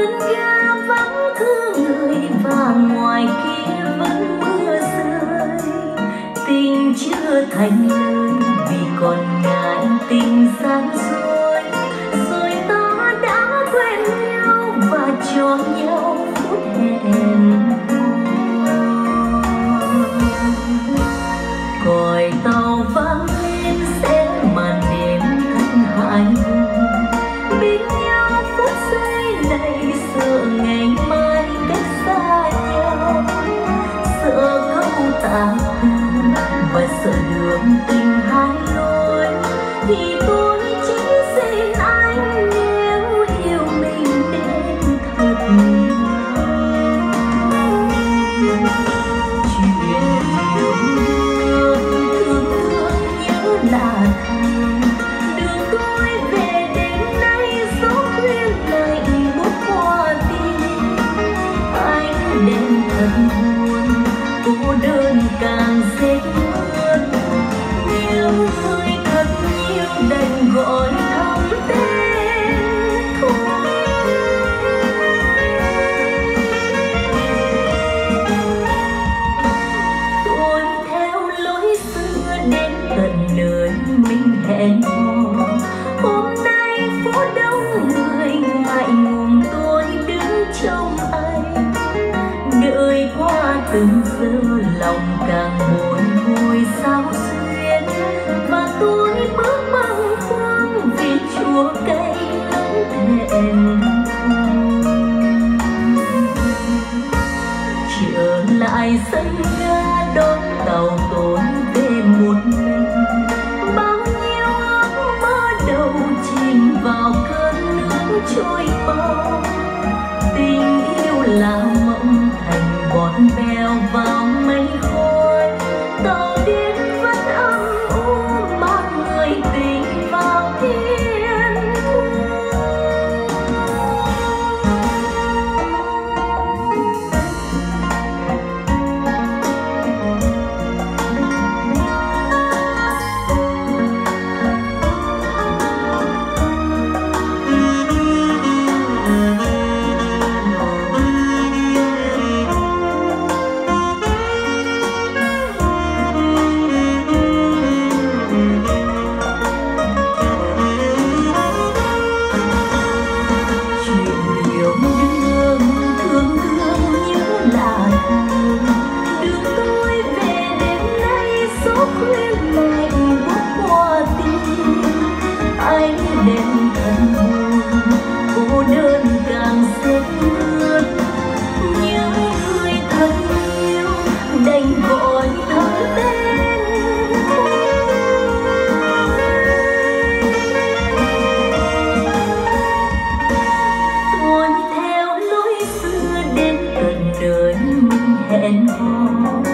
sân ga vắng thương người và ngoài kia vẫn mưa rơi. Tình chưa thành lời vì còn ngại tình gian dối, rồi ta đã quen nhau và cho nhau phút hẹn hò. Còi tàu vang lên sẽ màn đêm thật hài hùng, bên nhau phút giây này sợ ngày mai cách xa nhau, sợ câu tạm thương và sợ đường tình hai lối. Thì tôi chỉ xin anh nếu yêu mình đến thật nhiều. Chuyện yêu thương nhớ là thương, đường tôi về đến nay gió khuya lạnh buốt qua tim. Anh đến thật buồn, cô đơn càng dễ hơn, nhưng người thật nhiều đành gọi thầm tên thôi. Tôi theo lối xưa đến tận nơi mình hẹn hò. Hôm nay phố đông người ngại ngùng tôi đứng trông anh, đợi qua từng giờ lòng càng bồi hồi sao xuyên. Và tôi bước bâng khuâng vì chua cay lắm thẹn thùng. Trở lại sân ga đón tàu tôi về một mình, bao nhiêu ước mơ đầu chìm vào cơn nước trôi mau. Tình yêu là mộng thành bọt bèo vào mây khói, tàu điện vẫn âm u mang người tình vào thiên thu. Hẹn hò